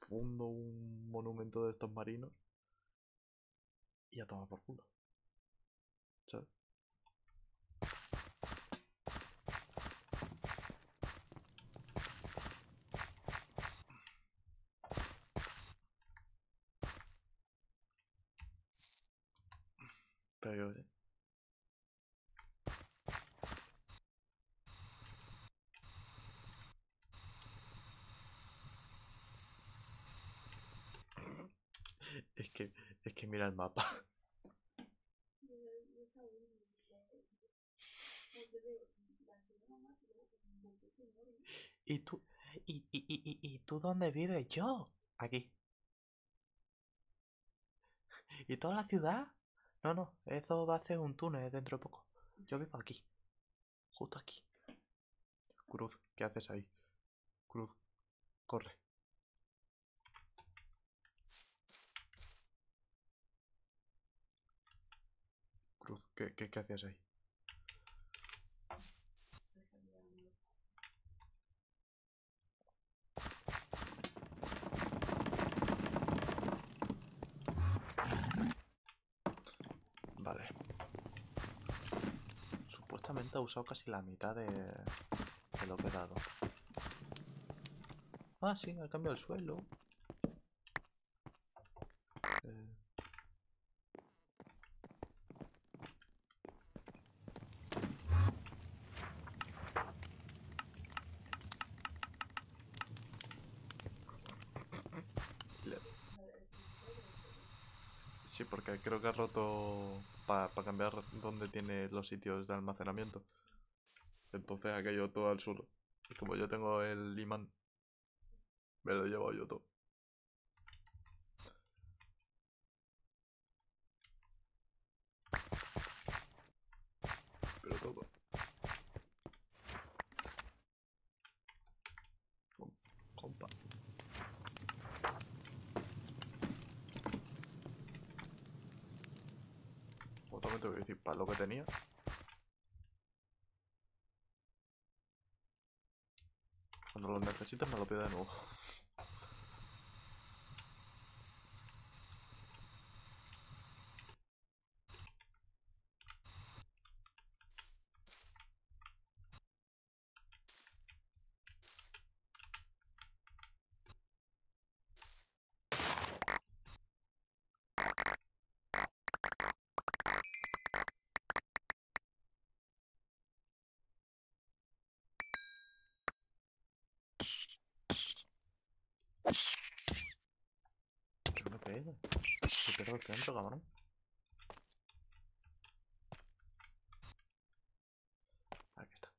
fundo un monumento de estos marinos y a tomar por culo. ¿Sabes? Pero yo sé. Es que mira el mapa. ¿Y tú? ¿Y tú dónde vives? Yo. Aquí. ¿Y toda la ciudad? No, no, eso va a ser un túnel dentro de poco. Yo vivo aquí. Justo aquí. Cruz, ¿qué haces ahí? Cruz, corre. Cruz, ¿qué hacías ahí? Vale. Supuestamente ha usado casi la mitad de lo que he dado. Ah, sí, ha cambiado el suelo. Eh, le- Sí, porque creo que ha roto para cambiar donde tiene los sitios de almacenamiento. Entonces ha caído todo al suelo. Y como yo tengo el imán, me lo he llevado yo todo. Pero todo. Compa. Otra vez tengo que decir, para lo que tenía. Cuando lo necesites me lo pide de nuevo. Que no me pegue. Que pierdo el centro, cabrón. Aquí está.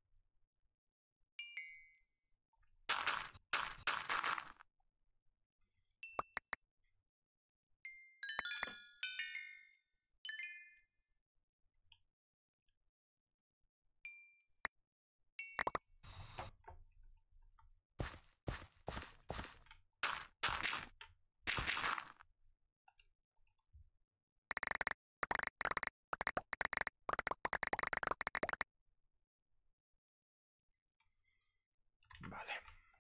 Vale.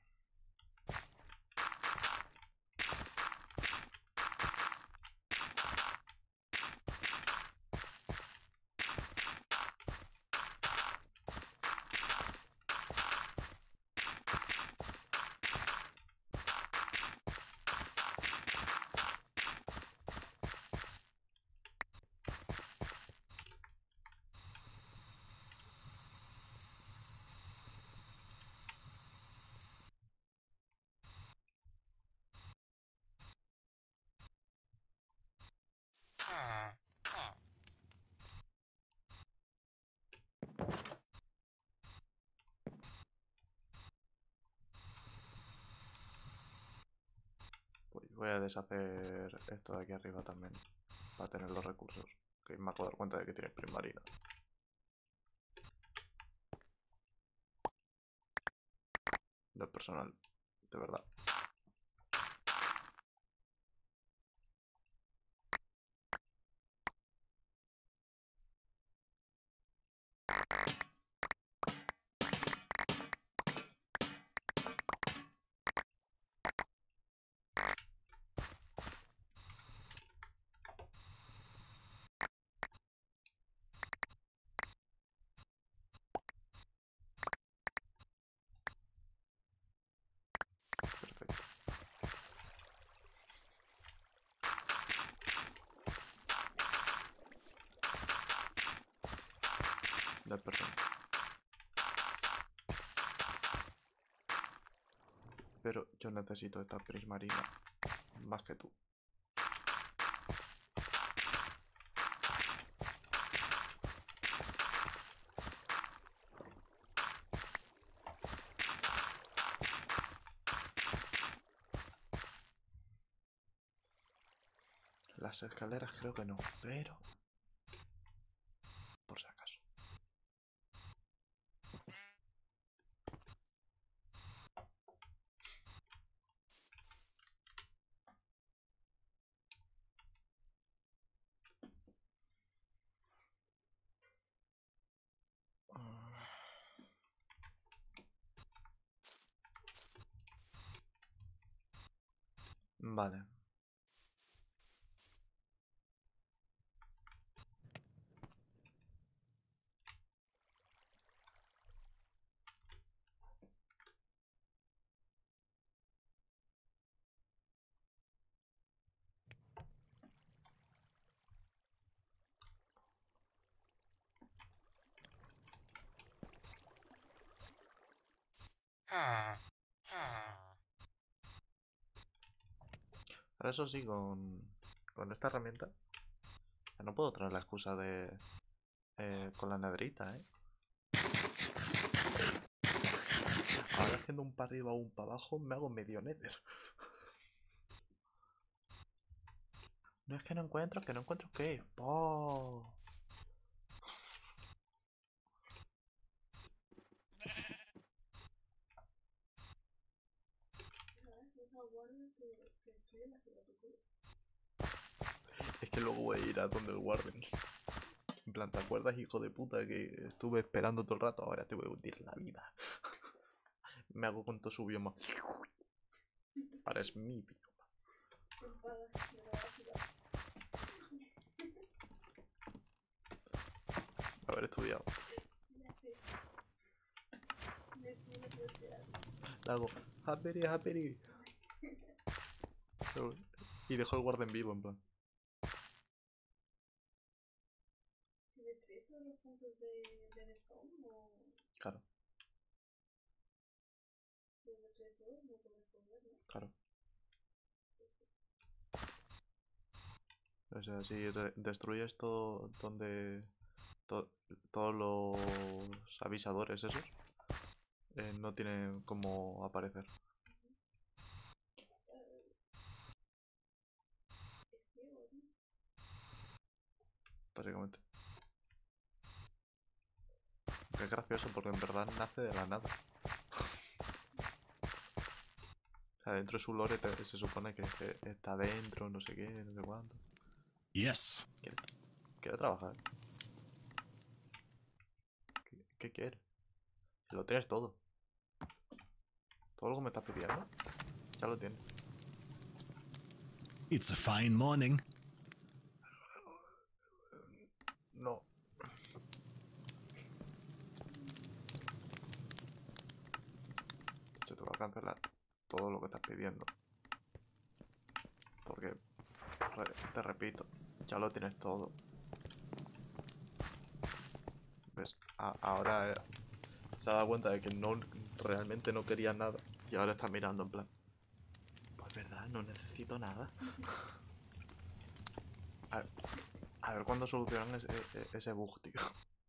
Pues voy a deshacer esto de aquí arriba también. Para tener los recursos. Que me acabo de dar cuenta de que tiene primarina. Del personal. De verdad. del personaje. Pero yo necesito esta prismarina más que tú. Las escaleras creo que no, pero por si acaso. Vale. Ahora eso sí, con esta herramienta no puedo traer la excusa de con la nederita, ¿eh? Ahora haciendo un para arriba o un para abajo me hago medio nether. No es que no encuentro, qué. ¡Oh! Es que luego voy a ir a donde el Warden. En plan, ¿te acuerdas, hijo de puta, que estuve esperando todo el rato? Ahora te voy a hundir la vida. Me hago con todo su bioma. Ahora es mi bioma. Haber estudiado. Le hago, happy. Y dejo el Warden vivo, en plan. Claro. Claro. O sea, si destruyes todo donde... todos los avisadores esos, no tienen cómo aparecer. Básicamente. Que es gracioso porque en verdad nace de la nada. O sea, dentro de su lore se supone que está dentro, no sé qué, no sé cuánto. Yes. Quiere trabajar. ¿Qué quiere? Lo tienes todo. Todo lo que me estás pidiendo, ya lo tienes. It's a fine morning. No. Se te va a cancelar todo lo que estás pidiendo. Porque, te repito, ya lo tienes todo. ¿Ves? Ahora se ha dado cuenta de que realmente no quería nada. Y ahora está mirando en plan, pues verdad, no necesito nada. A ver cuándo solucionan ese bug, tío.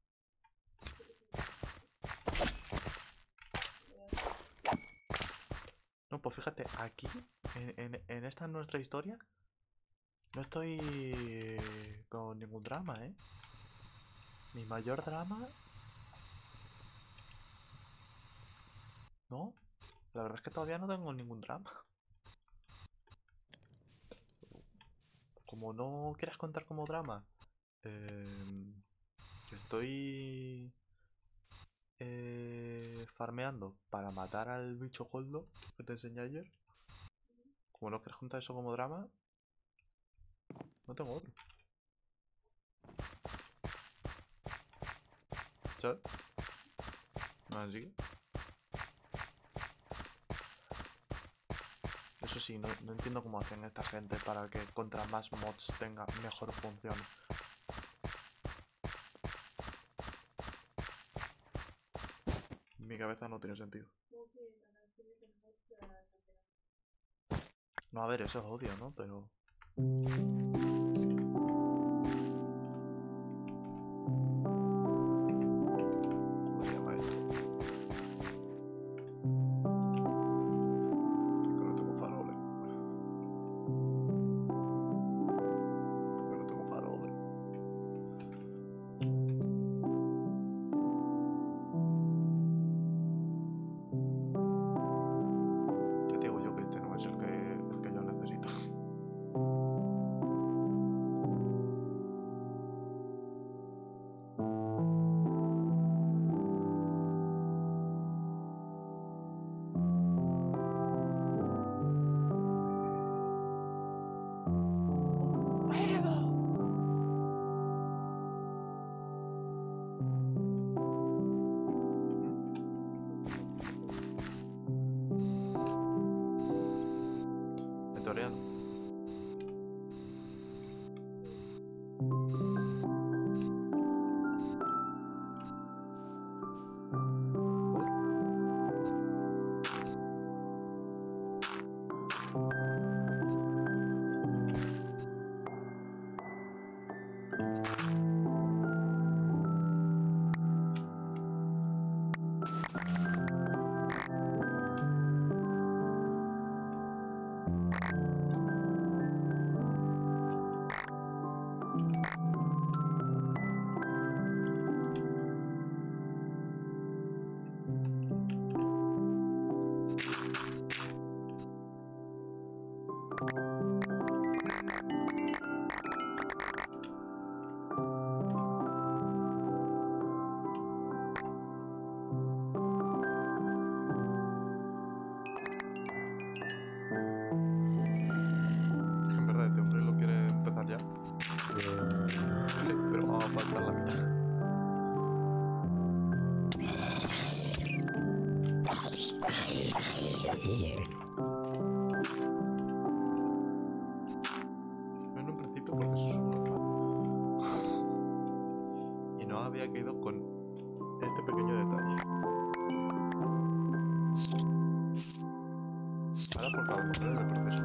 No, pues fíjate, aquí, en esta nuestra historia, no estoy con ningún drama, ¿eh? Mi mayor drama... No, la verdad es que todavía no tengo ningún drama. Como no quieras contar como drama, que estoy farmeando para matar al bicho Goldo que te enseñé ayer. Como no quieres contar eso como drama, no tengo otro. ¿Sabes? Así que... Eso sí, no entiendo cómo hacen esta gente para que contra más mods tenga mejor función. cabeza no tiene sentido. No, a ver, eso es odio, ¿no? Pero... ¿Cómo se llama esto? Que no tengo faroles. Que no tengo faroles. Ya te digo yo que este no es el que yo necesito. Editorial. En verdad, este hombre lo quiere empezar ya. Pero vamos a faltar la mitad. En un principio porque eso es un normal. Y no había caído con este pequeño detalle. Ahora por favor, comprender el proceso.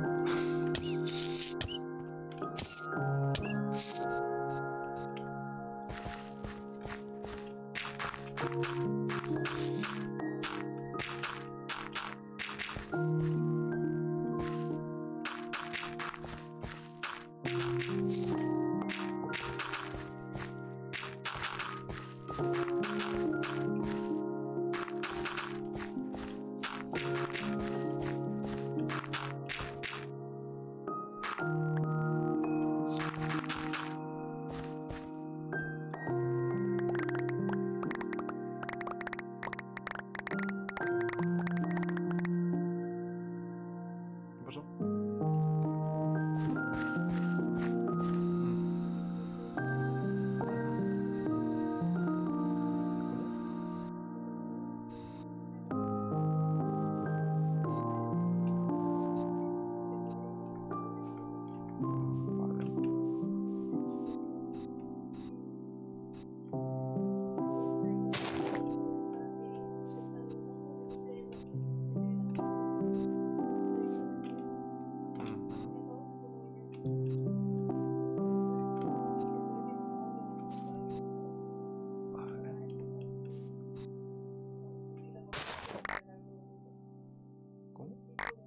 ¿Qué pasó? Vale. Vale. ¿Cómo?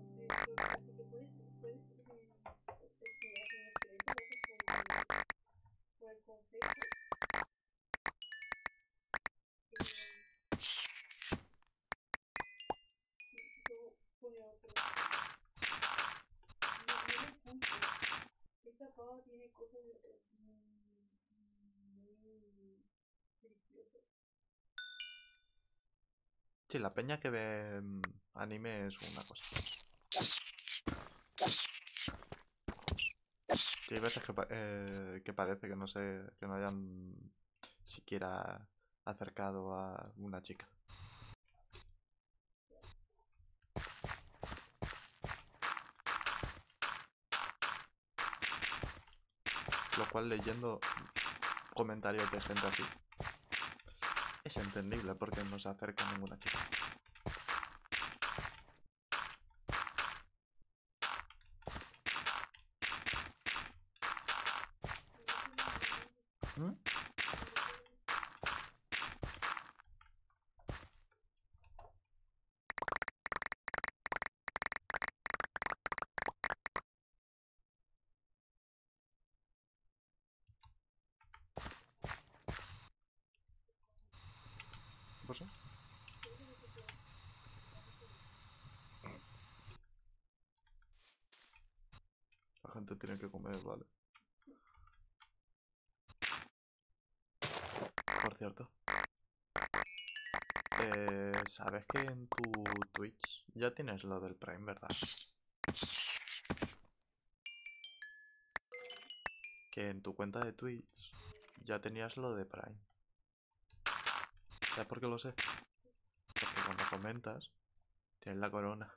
Sí, la peña que ve anime es una cosa. Sí, hay veces que parece que no sé, que no hayan siquiera acercado a una chica. Lo cual, leyendo comentarios de gente así, es entendible porque no se acerca a ninguna chica. ¿Mm? ¿Qué pasa? La gente tiene que comer, vale. Por cierto. ¿Sabes que en tu Twitch ya tienes lo del Prime, verdad? Que en tu cuenta de Twitch ya tenías lo de Prime. ¿Sabes por qué lo sé? Porque cuando comentas, tienes la corona.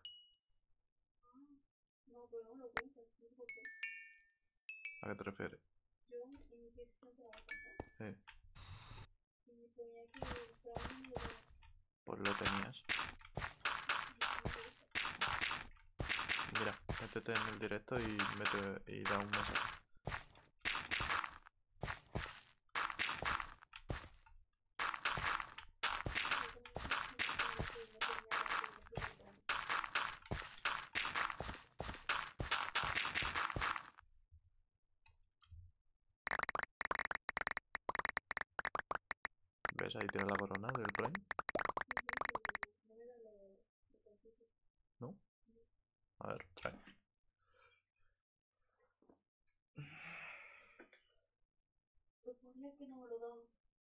No, pero no me lo cuentas, no sé por qué. ¿A qué te refieres? Yo en mi sesión te la voy a contar. Y ponía que el Prime lo tenía. Pues lo tenías. Mira, métete en el directo y da un mensaje. ¿Ves? Ahí tiene la corona del Prime. ¿No? A ver, trae. Pues ponía que no me lo daban.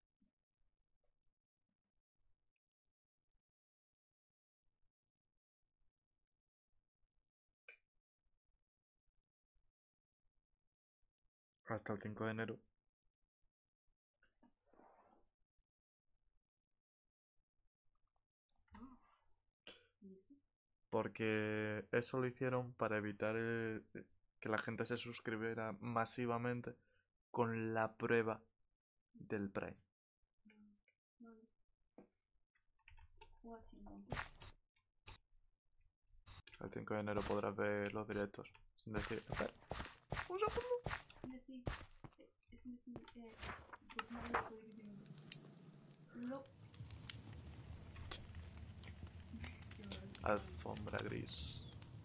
Hasta el 5 de enero. Porque eso lo hicieron para evitar que la gente se suscribiera masivamente con la prueba del Prime. Vale. Guachi, entonces. El 5 de enero podrás ver los directos. Sin decir, espera, un segundo. Decir, es decir, pues no me lo puedo decir. Lo. Alfombra gris.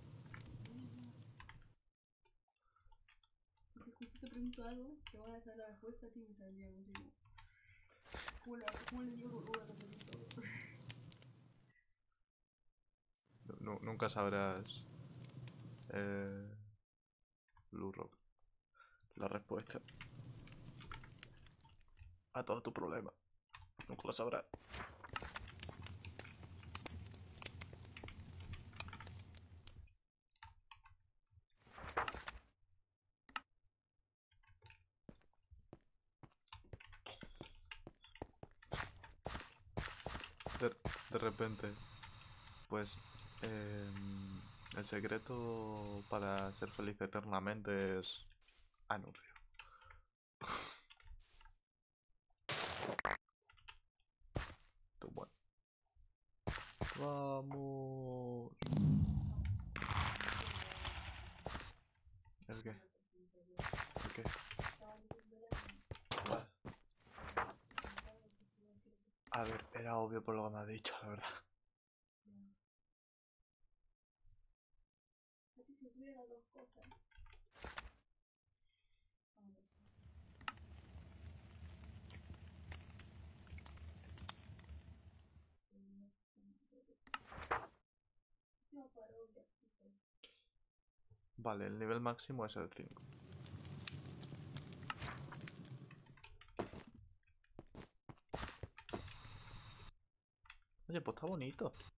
Porque justo te pregunto algo, te van a saber la respuesta, tío, y me saldría así como. ¿Cómo le digo luego a repetir todo? Nunca sabrás, Blue Rock, la respuesta a todo tu problema. Nunca lo sabrás. De repente, pues, el secreto para ser feliz eternamente es anuncio. Tú, bueno. Vamos. ¿El qué? ¿El qué? Vale. A ver, era obvio por lo que me has dicho, la verdad. Es que si tuviera las dos cosas. No paro ya. Vale, el nivel máximo es el 5. Oye, pues está bonito.